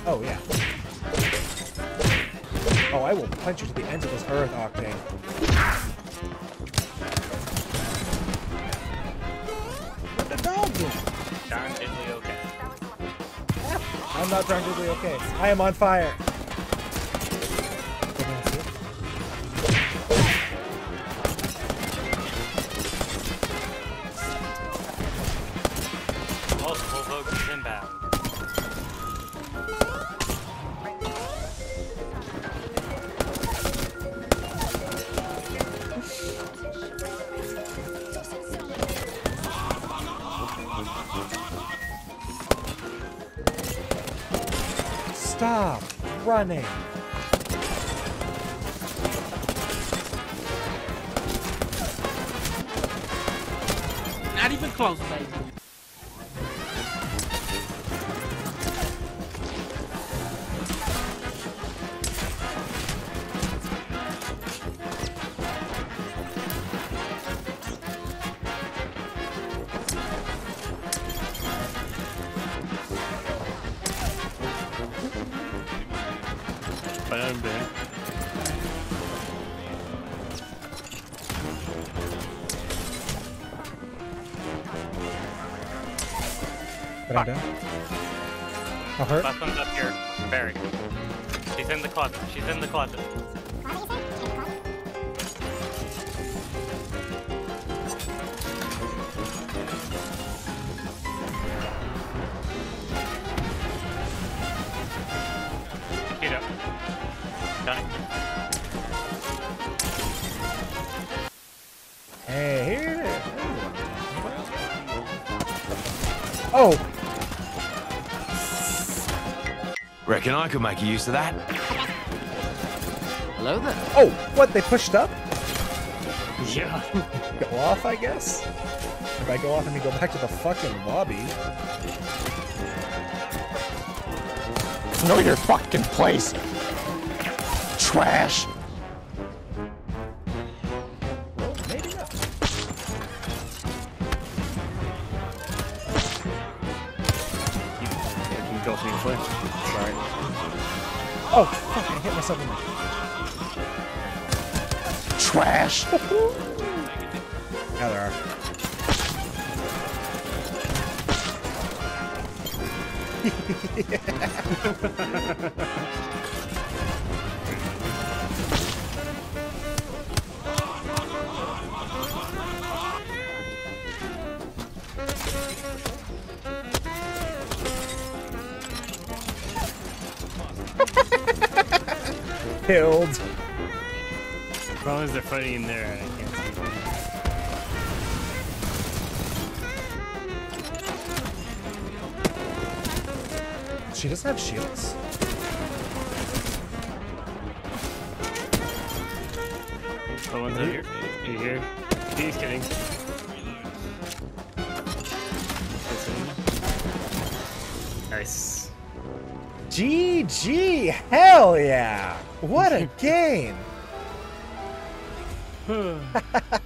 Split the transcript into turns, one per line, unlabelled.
Oh, yeah. Oh, I will punch you to the ends of this earth, Octane. What the dog do?
Darn diddly okay.
I'm not darn diddly okay. I am on fire.
Multiple folks inbound.
Stop running.
Not even close, baby.
Bam, bam.
But I'm done. I'll hurt.
Last one's up here. Barry. She's in the closet. She's in the closet. Get up. Johnny.
Hey, here it is. Oh!
Reckon I could make a use of that.
Hello there.
Oh! What? They pushed up?
Yeah.
Go off, I guess? If I go off and we go back to the fucking lobby.
Know your fucking place. Trash.
Well, maybe not.
Go to your place. Sorry.
Oh, fuck, I hit myself in the...
Trash.
Now there are. Killed.
The problem is they're fighting in there and I can't see them.
She doesn't have shields.
The one's out here. You here? He's kidding. Nice.
GG! Hell yeah! What a game!